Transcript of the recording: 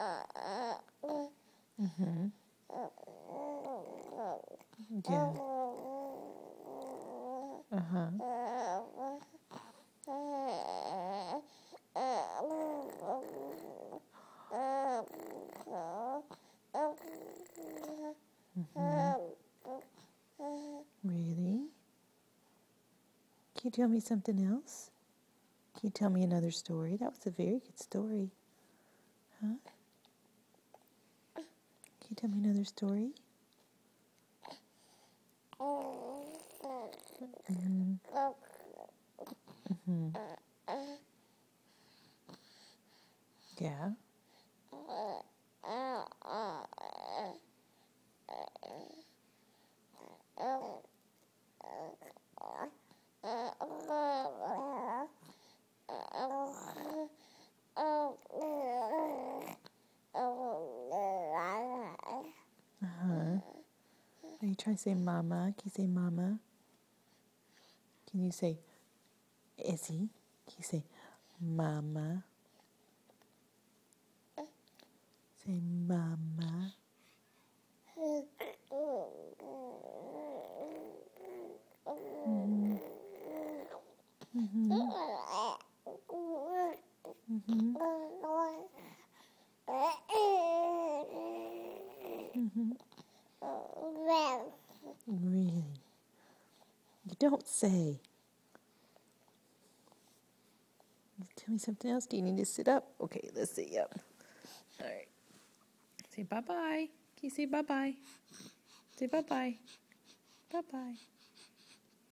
Mm-hmm. Yeah. Uh-huh. Mm-hmm. Really? Can you tell me something else? Can you tell me another story? That was a very good story. Huh? Can you tell me another story? Mm-hmm. Mm-hmm. Yeah. Uh-huh. Are you trying to say mama? Can you say mama? Can you say Izzy? Can you say mama? Say mama. Mm-hmm. Mm-hmm. Mm-hmm. Mm-hmm. Really? You don't say. Tell me something else. Do you need to sit up? Okay, let's sit up. All right. Say bye-bye. Can you say bye-bye? Say bye-bye. Bye-bye.